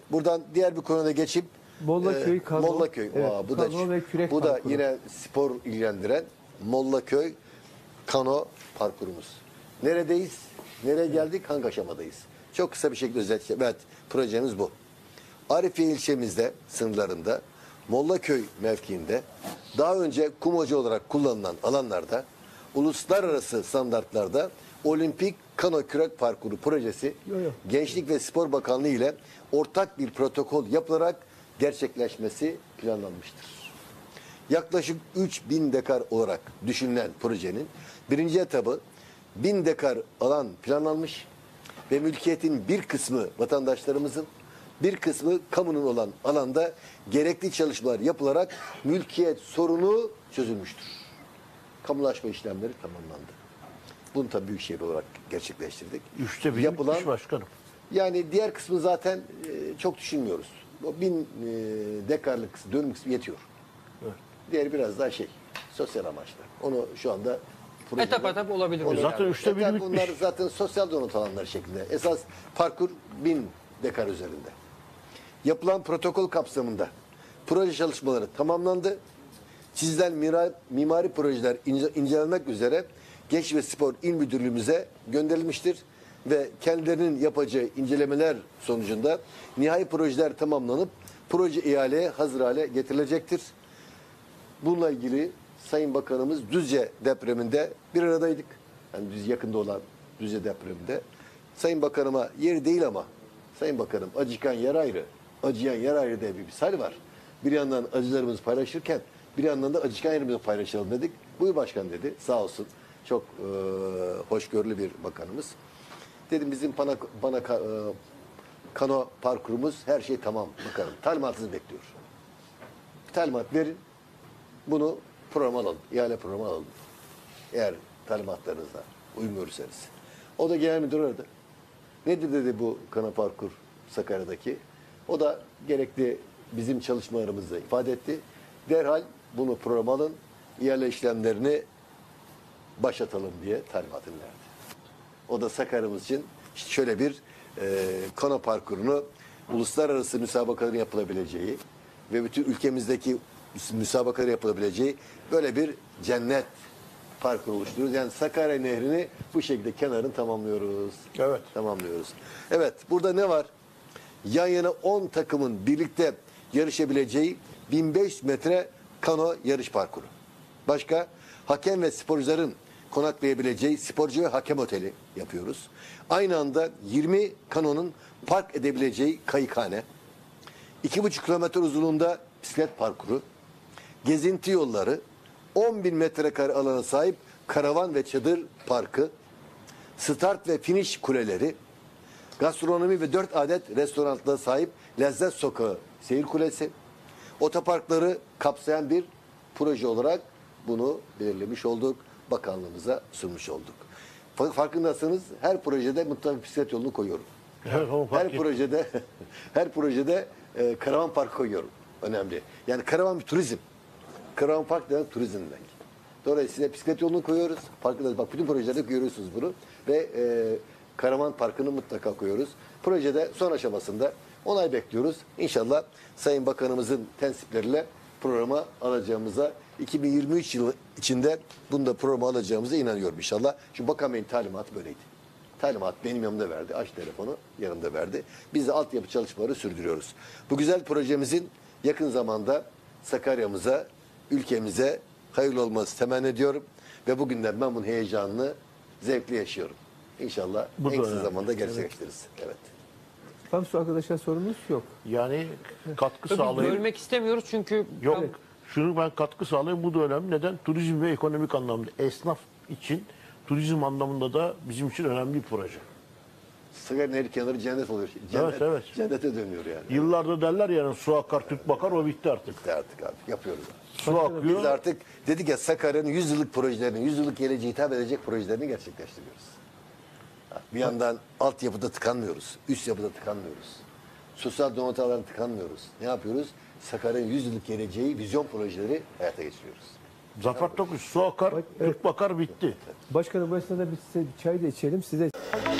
Buradan diğer bir konuda geçip Mollaköy, Kano. Mollaköy. Evet, Bu Kano ve kürek bu da parkuru. yine spor ilgilendiren Mollaköy Kano parkurumuz. Neredeyiz? Nereye geldik? Hangi aşamadayız? Çok kısa bir şekilde özetleyeyim. Evet, projemiz bu. Arifiye ilçemizde sınırlarında Mollaköy mevkiinde daha önce kumacı olarak kullanılan alanlarda uluslararası standartlarda olimpik kano kürek parkuru projesi Gençlik ve Spor Bakanlığı ile ortak bir protokol yapılarak gerçekleşmesi planlanmıştır. Yaklaşık 3000 dekar olarak düşünülen projenin birinci etabı 1000 dekar alan planlanmış ve mülkiyetin bir kısmı vatandaşlarımızın, bir kısmı kamunun olan alanda gerekli çalışmalar yapılarak mülkiyet sorunu çözülmüştür. Kamulaşma işlemleri tamamlandı. Bunu tabii büyükşehir olarak gerçekleştirdik. Üçte biri bitmiş başkanım. Yani diğer kısmı zaten çok düşünmüyoruz. O 1000 dekarlık kısmı, dönüm kısmı yetiyor. Evet. Diğeri biraz daha sosyal amaçlı. Onu şu anda Etap etap olabilir. Onu Zaten üçte biri bitmiş. Bunlar zaten sosyal donat alanları şeklinde. Esas parkur 1000 dekar üzerinde. Yapılan protokol kapsamında proje çalışmaları tamamlandı. Çizilen mimari projeler incelenmek üzere Gençlik ve Spor İl Müdürlüğümüze gönderilmiştir ve kendilerinin yapacağı incelemeler sonucunda nihai projeler tamamlanıp proje ihaleye hazır hale getirilecektir. Bununla ilgili Sayın Bakanımız Düzce depreminde bir aradaydık. Yani yakında olan Düzce depreminde. Sayın Bakanıma yeri değil ama Sayın Bakanım acıkan yer ayrı, acıyan yer ayrı diye bir misal var. Bir yandan acılarımızı paylaşırken bir yandan da acıkan yerimizi paylaşalım dedik. Buyur başkan dedi. Sağ olsun. Çok hoşgörülü bir bakanımız. Dedim bizim kano parkurumuz her şey tamam bakalım. Talimatınızı bekliyor. Talimat verin. Bunu program alalım. İhale programı alalım. Eğer talimatlarınızla uymuyorsanız. O da genel müdür aradı. Nedir dedi bu kano parkur Sakarya'daki? O da gerekli bizim çalışmalarımızı ifade etti. Derhal bunu program alın. İhale işlemlerini başlatalım diye talimatını verdi. O da Sakarya'mız için işte şöyle bir kano parkurunu uluslararası müsabakaların yapılabileceği ve bütün ülkemizdeki müsabakaların yapılabileceği böyle bir cennet parkur oluşturuyoruz. Yani Sakarya Nehri'ni bu şekilde kenarını tamamlıyoruz. Evet. Tamamlıyoruz. Evet, burada ne var? Yan yana 10 takımın birlikte yarışabileceği 1500 metre kano yarış parkuru. Başka? Hakem ve sporcuların konaklayabileceği sporcu ve hakem oteli yapıyoruz. Aynı anda 20 kanonun park edebileceği kayıkhane, 2,5 kilometre uzunluğunda bisiklet parkuru, gezinti yolları, 10.000 metrekare alana sahip karavan ve çadır parkı, start ve finish kuleleri, gastronomi ve 4 adet restoranla sahip Lezzet Sokağı seyir kulesi, otoparkları kapsayan bir proje olarak bunu belirlemiş olduk. Bakanlığımıza sunmuş olduk. Farkındasınız her projede mutlaka bisiklet yolunu koyuyorum. Evet, her projede karavan parkı koyuyorum. Önemli. Yani karavan bir turizm. Karavan park demek turizm demek. Dolayısıyla bisiklet yolunu koyuyoruz. Farkındasınız. Bak bütün projelerde görüyorsunuz bunu. Ve karavan parkını mutlaka koyuyoruz. Projede son aşamasında onay bekliyoruz. İnşallah Sayın Bakanımızın tensipleriyle programa alacağımıza 2023 yılı içinde bunu da programa alacağımıza inanıyorum inşallah. Çünkü Bakan Bey'in talimatı böyleydi. Talimat benim yanımda verdi. Aç telefonu yanımda verdi. Biz de altyapı çalışmaları sürdürüyoruz. Bu güzel projemizin yakın zamanda Sakarya'mıza, ülkemize hayırlı olması temenni ediyorum. Ve bugünden ben bunun heyecanını zevkli yaşıyorum. İnşallah en kısa zamanda gerçekleştiririz. Evet. Tansu arkadaşlar sorunuz yok. Yani katkı Biz sağlayayım. bölmek istemiyoruz çünkü Yok. Şunu ben katkı sağlayayım. Bu da önemli. Neden? Turizm ve ekonomik anlamda. Esnaf için turizm anlamında da bizim için önemli bir proje. Sakarya Nehri kenarı cennet oluyor. Cennet, Evet. Cennete dönüyor yani. Yıllarda derler yani su akar tüp bakar o bitti artık. Bitti artık abi. Yapıyoruz. Su akıyor. Biz artık dedik ya Sakarya'nın 100 yıllık projelerini, 100 yıllık geleceğe hitap edecek projelerini gerçekleştiriyoruz. Bir yandan altyapıda tıkanmıyoruz. Üst yapıda tıkanmıyoruz. Sosyal donatı alanı tıkanmıyoruz. Ne yapıyoruz? Sakarya'nın 100 yıllık geleceği vizyon projeleri hayata geçiriyoruz. Zafer Tokuş su akar, tüp bakar bitti. Başkanım bu esnada biz size bir çay da içelim. Size